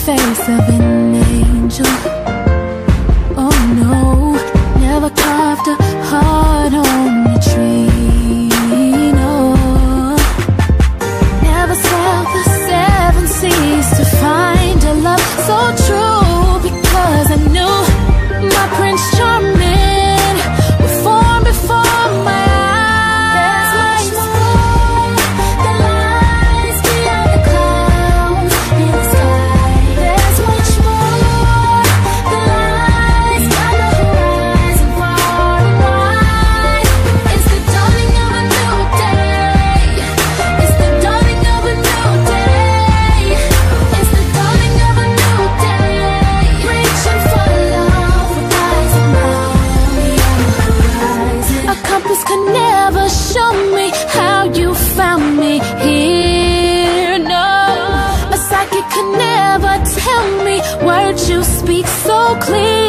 face of an angel. Oh no, never carved a heart on a tree, no. Never sailed the seven seas to find a love so true, because I knew my Prince Charming would form before my eyes. There's much more that lies beyond the clouds in the sky. There's much more that lies beyond the horizon, far and wide. It's the dawning of a new day. It's the dawning of a new day. It's the dawning of a new day. Reaching for love with eyes above beyond the horizon. A compass could never show me how you found me here, no. A psychic could never tell me words you speak so clear.